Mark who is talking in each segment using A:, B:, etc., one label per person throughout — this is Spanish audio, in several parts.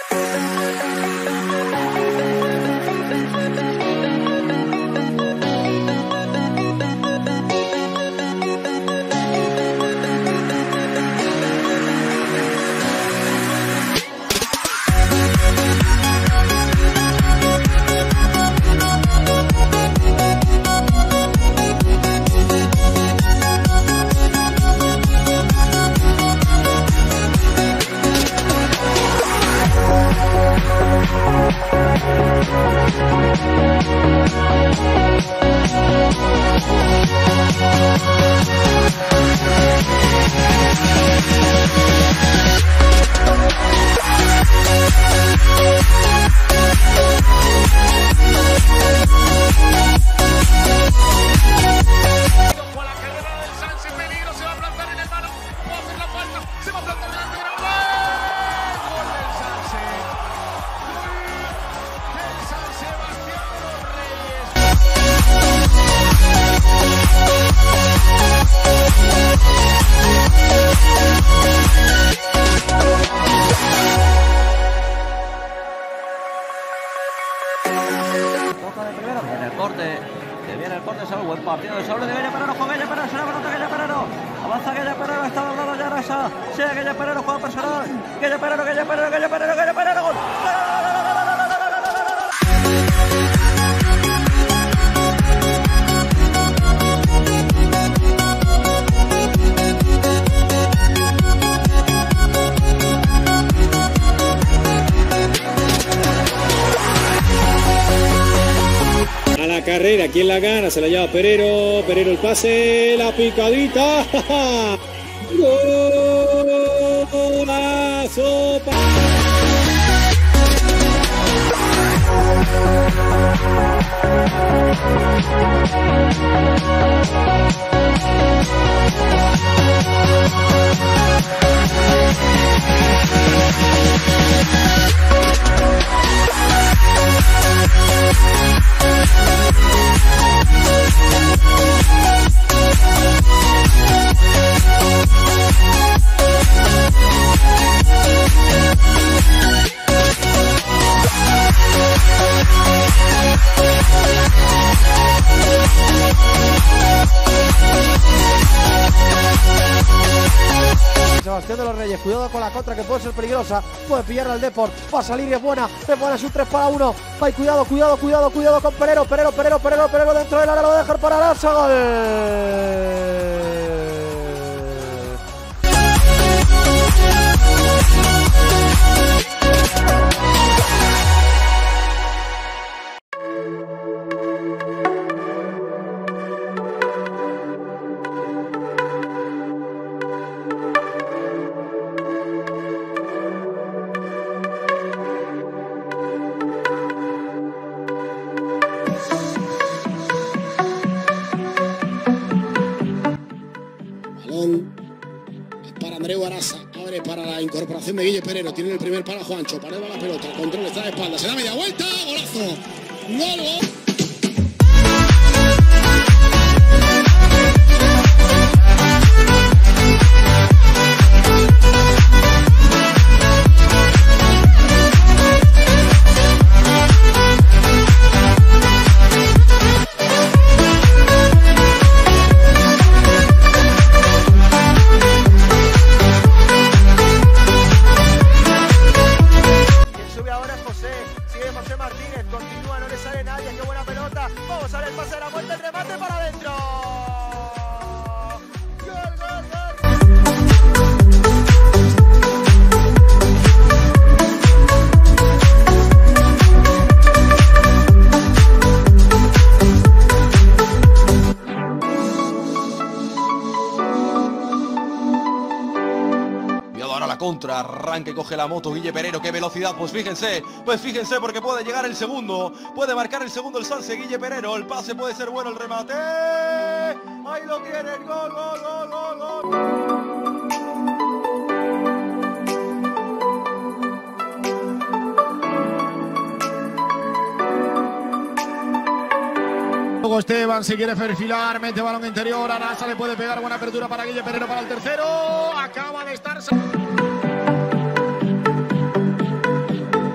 A: viene el corte, solo buen partido de Saulo de Guille Perero, juega Guille Perero, será pelota Guille Perero, avanza Guille Perero, está doblado ya Rasa, sigue Guille Perero, juega personal, Guille Perero, Guille Perero, Guille Perero, Guille Perero, gol.
B: A la carrera, ¿quién la gana? Se la lleva Perero, Perero el pase, la picadita. ¡Golazo!
C: Sebastián de los Reyes, cuidado con la contra que puede ser peligrosa, puede pillar al Depor, va a salir y es buena, es un 3-1, ay, cuidado con Perero, Perero dentro del área, lo deja para Arasa, gol.
D: Para Andreu Arasa, abre para la incorporación de Guille Perero, tiene el primer para Juancho, Pared va la pelota, control está de espalda, se da media vuelta, golazo, gol.
C: José Martínez, continúa, no le sale nadie, qué buena pelota, vamos a ver el pase de la muerte, el remate para adentro. Gol, gol,
E: Ahora la contra, arranque, coge la moto Guille Perero, qué velocidad, pues fíjense porque puede llegar el segundo, puede marcar el segundo el Sanse, Guille Perero, el pase puede ser bueno, el remate, ahí lo tienen, gol, gol, gol, gol, gol.
F: Esteban se quiere perfilar, mete balón interior, Arasa le puede pegar, buena apertura para Guille Perero para el tercero, acaba de estar...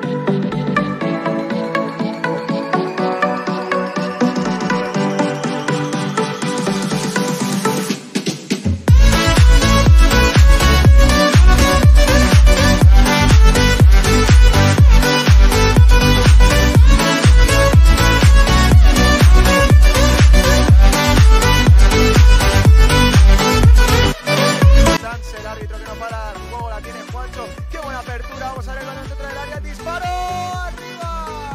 C: Juancho. Qué buena apertura. Vamos a ver el balón dentro del área. Disparo. ¡Arriba!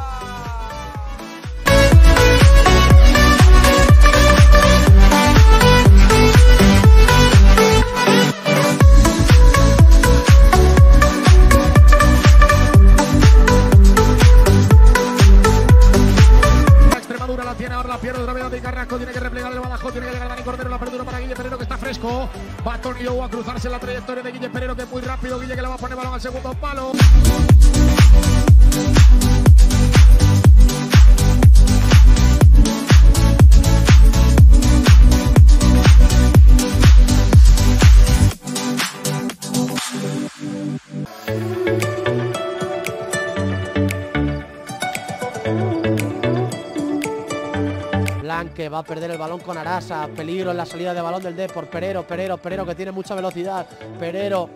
F: La tiene ahora, la pierde otra vez Dani Carrasco, tiene que replegar el Badajoz, tiene que llegar Dani Cordero, la apertura para Guille Perero que está fresco, va Toni Lowe a cruzarse en la trayectoria de Guille Perero que es muy rápido, Guille que le va a poner balón al segundo palo.
C: Que va a perder el balón con Arasa, peligro en la salida de balón del Depor. Perero que tiene mucha velocidad. Perero.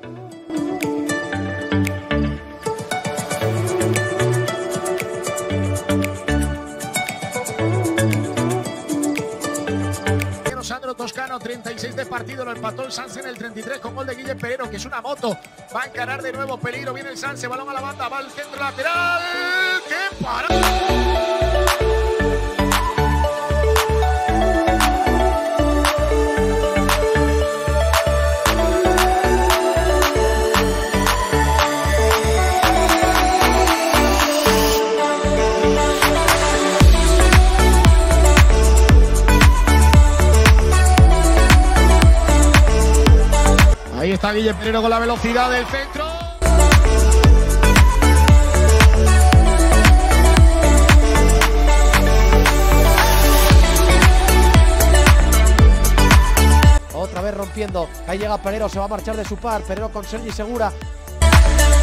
F: Sandro Toscano, 36 de partido, lo empató el Sanse en el 33 con gol de Guille Perero, que es una moto. Va a encarar de nuevo, peligro, viene el Sanse, balón a la banda, va al centro lateral. ¡Qué parada! Ahí está Guille Perero con la velocidad del centro.
C: Otra vez rompiendo. Ahí llega Perero, se va a marchar de su par. Perero con Sergi Segura.